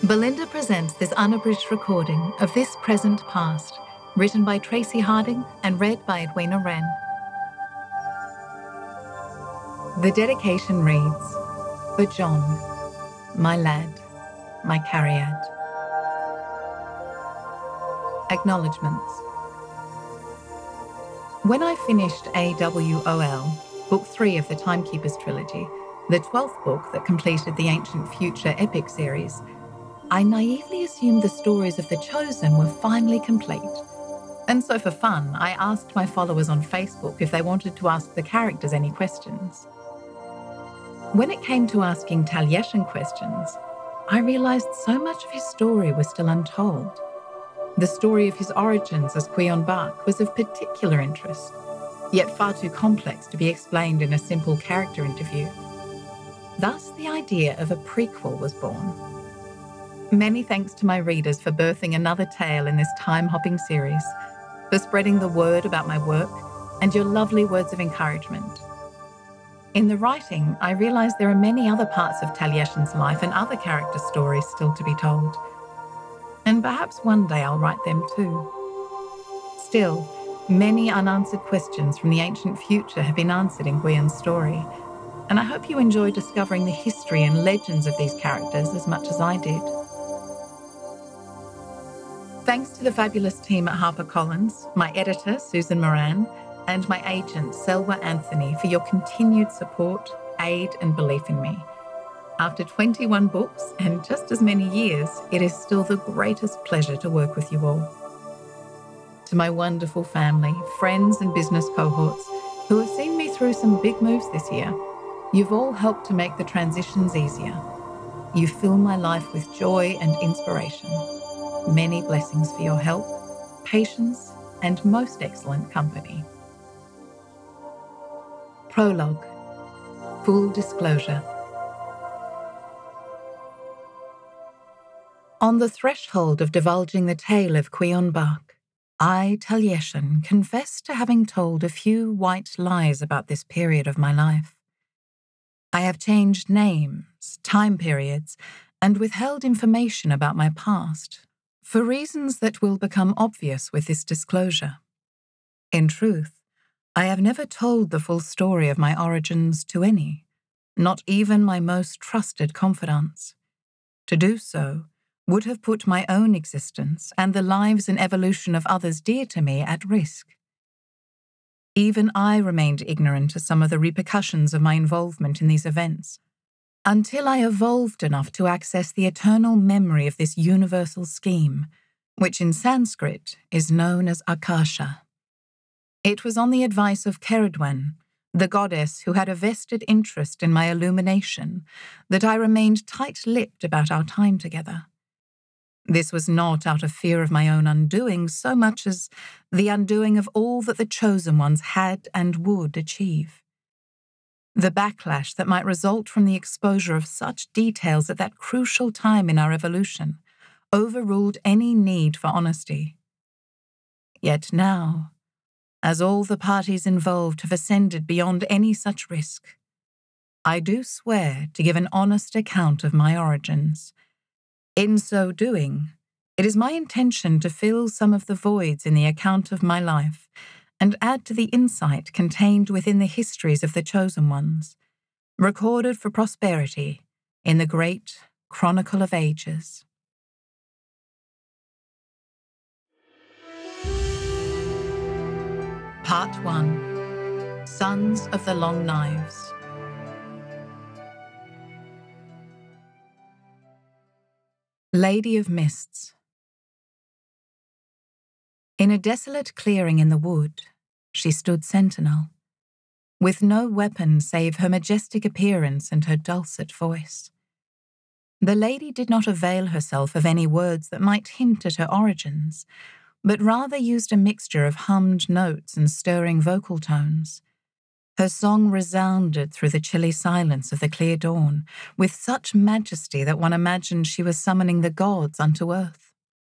Belinda presents this unabridged recording of This Present Past, written by Traci Harding and read by Edwina Wren. The dedication reads, "For John, my lad, my cariad." Acknowledgements. When I finished AWOL, Book 3 of the Timekeepers trilogy, the 12th book that completed the Ancient Future epic series, I naively assumed the stories of The Chosen were finally complete. And so for fun, I asked my followers on Facebook if they wanted to ask the characters any questions. When it came to asking Taliesin questions, I realised so much of his story was still untold. The story of his origins as Cuion Bach was of particular interest, yet far too complex to be explained in a simple character interview. Thus, the idea of a prequel was born. Many thanks to my readers for birthing another tale in this time-hopping series, for spreading the word about my work, and your lovely words of encouragement. In the writing, I realised there are many other parts of Taliesin's life and other character stories still to be told. And perhaps one day I'll write them too. Still, many unanswered questions from the ancient future have been answered in Cuion's story, and I hope you enjoy discovering the history and legends of these characters as much as I did. Thanks to the fabulous team at HarperCollins, my editor, Susan Moran, and my agent, Selwa Anthony, for your continued support, aid, and belief in me. After 21 books and just as many years, it is still the greatest pleasure to work with you all. To my wonderful family, friends, and business cohorts who have seen me through some big moves this year, you've all helped to make the transitions easier. You fill my life with joy and inspiration. Many blessings for your help, patience, and most excellent company. Prologue. Full disclosure. On the threshold of divulging the tale of Cuion Bach, I, Taliesin, confess to having told a few white lies about this period of my life. I have changed names, time periods, and withheld information about my past, for reasons that will become obvious with this disclosure. In truth, I have never told the full story of my origins to any, not even my most trusted confidants. To do so would have put my own existence and the lives and evolution of others dear to me at risk. Even I remained ignorant of some of the repercussions of my involvement in these events, until I evolved enough to access the eternal memory of this universal scheme, which in Sanskrit is known as Akasha. It was on the advice of Geraldine, the goddess who had a vested interest in my illumination, that I remained tight-lipped about our time together. This was not out of fear of my own undoing so much as the undoing of all that the chosen ones had and would achieve. The backlash that might result from the exposure of such details at that crucial time in our evolution overruled any need for honesty. Yet now, as all the parties involved have ascended beyond any such risk, I do swear to give an honest account of my origins. In so doing, it is my intention to fill some of the voids in the account of my life and add to the insight contained within the histories of the chosen ones, recorded for prosperity in the great Chronicle of Ages. Part 1. Sons of the Long Knives. Lady of Mists. In a desolate clearing in the wood, she stood sentinel, with no weapon save her majestic appearance and her dulcet voice. The lady did not avail herself of any words that might hint at her origins, but rather used a mixture of hummed notes and stirring vocal tones. Her song resounded through the chilly silence of the clear dawn, with such majesty that one imagined she was summoning the gods unto earth.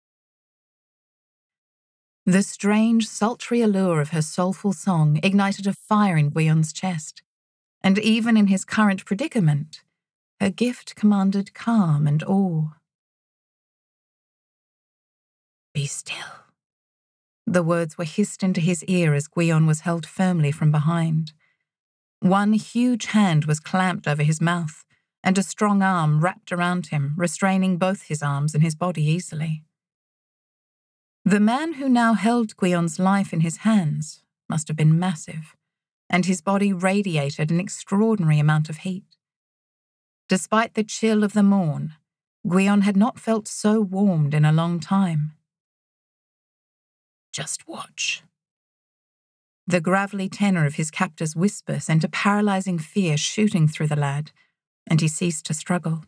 The strange, sultry allure of her soulful song ignited a fire in Cuion's chest, and even in his current predicament, her gift commanded calm and awe. Be still. The words were hissed into his ear as Gwion was held firmly from behind. One huge hand was clamped over his mouth, and a strong arm wrapped around him, restraining both his arms and his body easily. The man who now held Gwion's life in his hands must have been massive, and his body radiated an extraordinary amount of heat. Despite the chill of the morn, Gwion had not felt so warmed in a long time. Just watch. The gravelly tenor of his captor's whisper sent a paralysing fear shooting through the lad, and he ceased to struggle.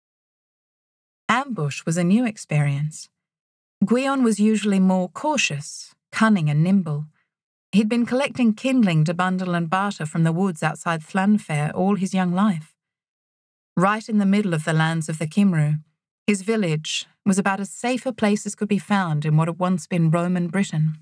Ambush was a new experience. Gwion was usually more cautious, cunning and nimble. He'd been collecting kindling to bundle and barter from the woods outside Llanfair all his young life. Right in the middle of the lands of the Cymru, his village was about as safe a place as could be found in what had once been Roman Britain.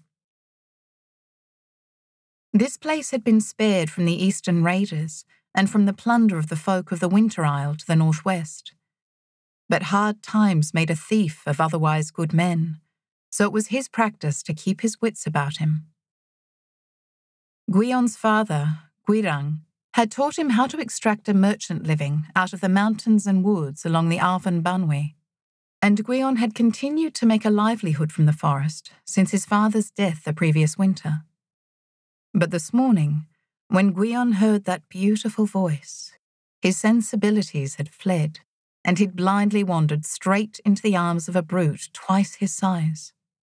This place had been spared from the eastern raiders and from the plunder of the folk of the Winter Isle to the northwest. But hard times made a thief of otherwise good men, so it was his practice to keep his wits about him. Gwion's father, Gwirang, had taught him how to extract a merchant living out of the mountains and woods along the Arvan Banwy, and Gwion had continued to make a livelihood from the forest since his father's death the previous winter. But this morning, when Gwion heard that beautiful voice, his sensibilities had fled, and he'd blindly wandered straight into the arms of a brute twice his size.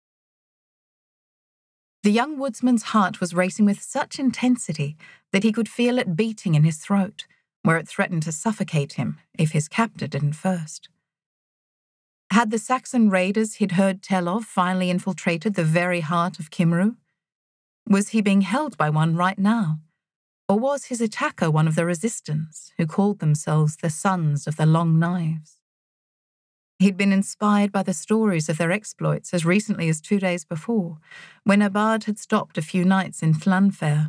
The young woodsman's heart was racing with such intensity that he could feel it beating in his throat, where it threatened to suffocate him if his captor didn't first. Had the Saxon raiders he'd heard tell of finally infiltrated the very heart of Cymru? Was he being held by one right now? Or was his attacker one of the resistance, who called themselves the Sons of the Long Knives? He'd been inspired by the stories of their exploits as recently as 2 days before, when a bard had stopped a few nights in Llanfair.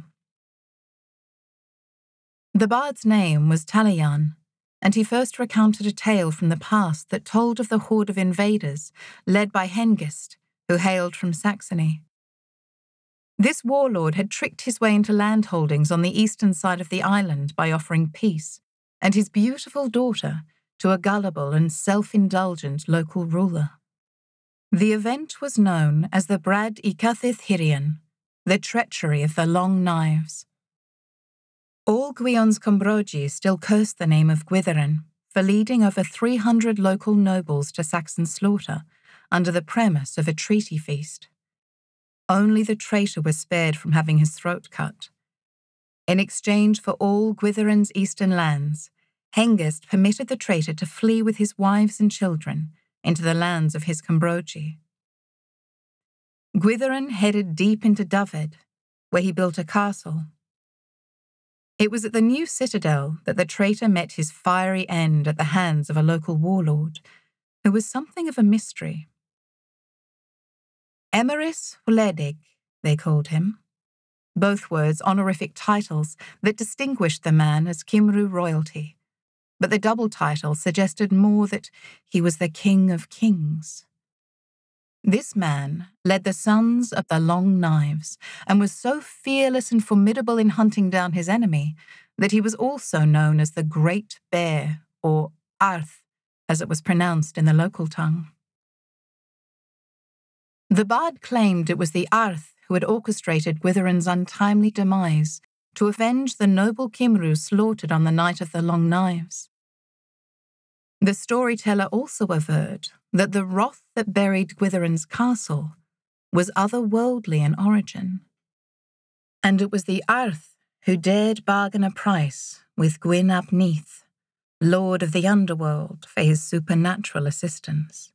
The bard's name was Talayan, and he first recounted a tale from the past that told of the horde of invaders led by Hengist, who hailed from Saxony. This warlord had tricked his way into landholdings on the eastern side of the island by offering peace and his beautiful daughter to a gullible and self-indulgent local ruler. The event was known as the Brad y Cythydd Hirian, the treachery of the Long Knives. All Gwion's Combrogi still cursed the name of Gwytherin for leading over 300 local nobles to Saxon slaughter under the premise of a treaty feast. Only the traitor was spared from having his throat cut. In exchange for all Gwytherin's eastern lands, Hengist permitted the traitor to flee with his wives and children into the lands of his Combrogi. Gwytherin headed deep into Dyfed, where he built a castle. It was at the new citadel that the traitor met his fiery end at the hands of a local warlord, who was something of a mystery. Emeris Wledig, they called him, both words honorific titles that distinguished the man as Cymru royalty, but the double title suggested more that he was the King of Kings. This man led the Sons of the Long Knives and was so fearless and formidable in hunting down his enemy that he was also known as the Great Bear, or Arth, as it was pronounced in the local tongue. The bard claimed it was the Arth who had orchestrated Gwytherin's untimely demise to avenge the noble Cymru slaughtered on the night of the Long Knives. The storyteller also averred that the wrath that buried Gwytherin's castle was otherworldly in origin, and it was the Arth who dared bargain a price with Gwyn ap Neath, lord of the underworld, for his supernatural assistance.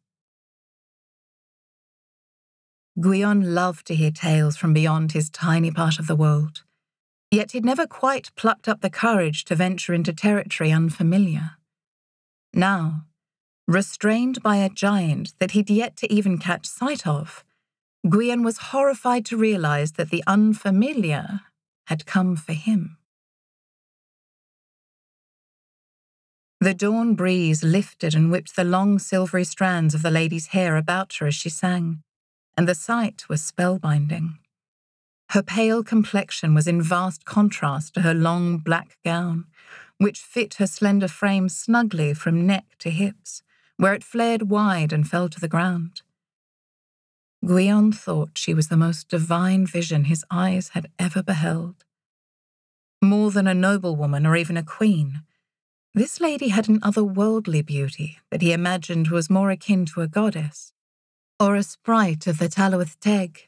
Gwion loved to hear tales from beyond his tiny part of the world, yet he'd never quite plucked up the courage to venture into territory unfamiliar. Now, restrained by a giant that he'd yet to even catch sight of, Gwion was horrified to realize that the unfamiliar had come for him. The dawn breeze lifted and whipped the long silvery strands of the lady's hair about her as she sang, and the sight was spellbinding. Her pale complexion was in vast contrast to her long black gown, which fit her slender frame snugly from neck to hips, where it flared wide and fell to the ground. Guion thought she was the most divine vision his eyes had ever beheld. More than a noblewoman or even a queen, this lady had an otherworldly beauty that he imagined was more akin to a goddess, or a sprite of the Talwith Teg.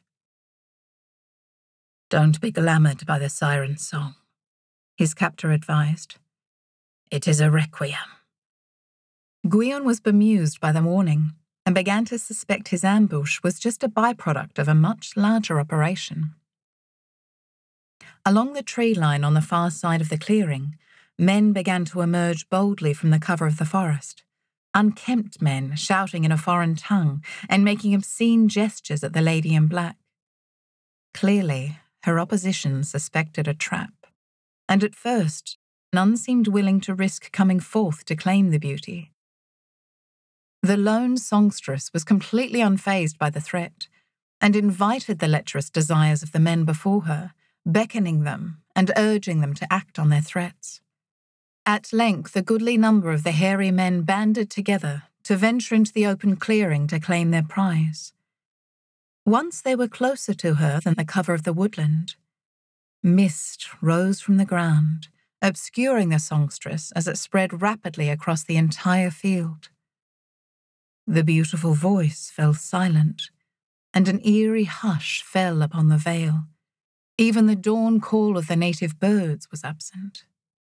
"Don't be glamoured by the siren's song," his captor advised. "It is a requiem." Guion was bemused by the warning and began to suspect his ambush was just a byproduct of a much larger operation. Along the tree line on the far side of the clearing, men began to emerge boldly from the cover of the forest, unkempt men shouting in a foreign tongue and making obscene gestures at the lady in black. Clearly, her opposition suspected a trap, and at first, none seemed willing to risk coming forth to claim the beauty. The lone songstress was completely unfazed by the threat, and invited the lecherous desires of the men before her, beckoning them and urging them to act on their threats. At length, a goodly number of the hairy men banded together to venture into the open clearing to claim their prize. Once they were closer to her than the cover of the woodland, mist rose from the ground, obscuring the songstress as it spread rapidly across the entire field. The beautiful voice fell silent, and an eerie hush fell upon the vale. Even the dawn call of the native birds was absent.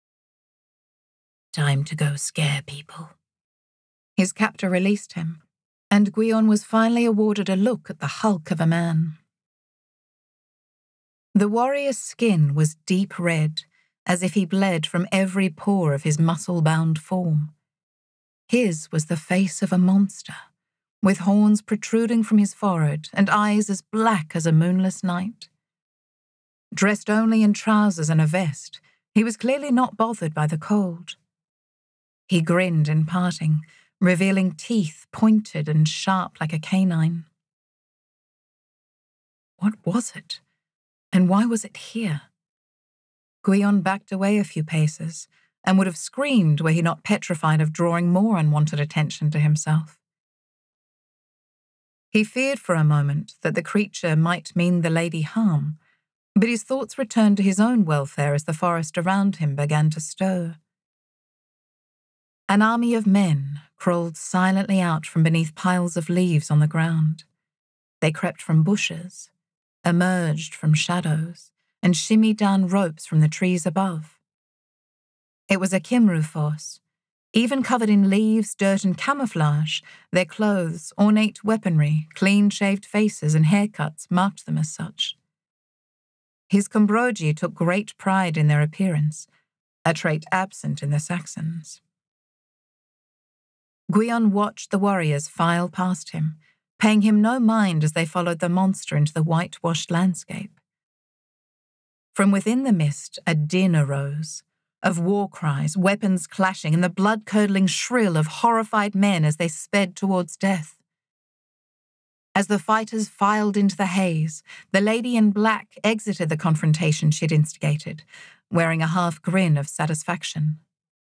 "Time to go scare people." His captor released him, and Guion was finally awarded a look at the hulk of a man. The warrior's skin was deep red, as if he bled from every pore of his muscle-bound form. His was the face of a monster, with horns protruding from his forehead and eyes as black as a moonless night. Dressed only in trousers and a vest, he was clearly not bothered by the cold. He grinned in parting, revealing teeth pointed and sharp like a canine. What was it? And why was it here? Guion backed away a few paces, and would have screamed were he not petrified of drawing more unwanted attention to himself. He feared for a moment that the creature might mean the lady harm, but his thoughts returned to his own welfare as the forest around him began to stir. An army of men crawled silently out from beneath piles of leaves on the ground. They crept from bushes, emerged from shadows, and shimmied down ropes from the trees above. It was a Cymru force. Even covered in leaves, dirt, and camouflage, their clothes, ornate weaponry, clean-shaved faces, and haircuts marked them as such. His Combrogi took great pride in their appearance, a trait absent in the Saxons. Guion watched the warriors file past him, paying him no mind as they followed the monster into the whitewashed landscape. From within the mist, a din arose, of war cries, weapons clashing, and the blood-curdling shrill of horrified men as they sped towards death. As the fighters filed into the haze, the lady in black exited the confrontation she'd instigated, wearing a half grin of satisfaction.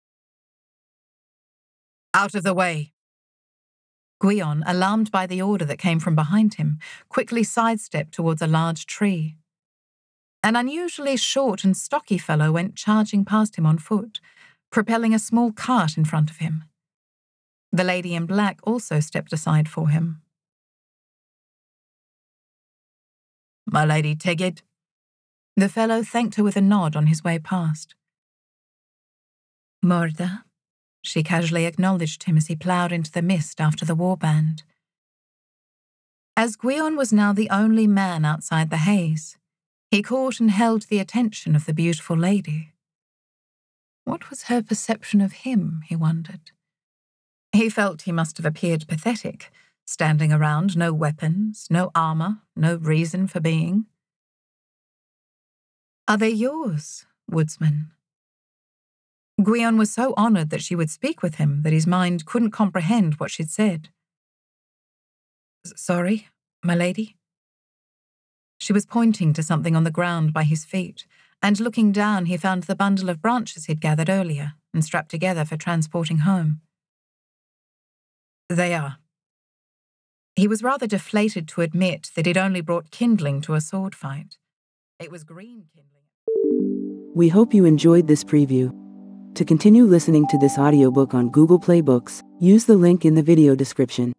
"Out of the way!" Guion, alarmed by the order that came from behind him, quickly sidestepped towards a large tree. An unusually short and stocky fellow went charging past him on foot, propelling a small cart in front of him. The lady in black also stepped aside for him. "My lady Tegid." The fellow thanked her with a nod on his way past. "Morda," she casually acknowledged him as he ploughed into the mist after the warband. As Guion was now the only man outside the haze, he caught and held the attention of the beautiful lady. What was her perception of him, he wondered. He felt he must have appeared pathetic, standing around, no weapons, no armour, no reason for being. "Are they yours, woodsman?" Guion was so honoured that she would speak with him that his mind couldn't comprehend what she'd said. "Sorry, my lady?" She was pointing to something on the ground by his feet, and looking down he found the bundle of branches he'd gathered earlier and strapped together for transporting home. They are. He was rather deflated to admit that he'd only brought kindling to a sword fight. It was green kindling. We hope you enjoyed this preview. To continue listening to this audiobook on Google Play Books, use the link in the video description.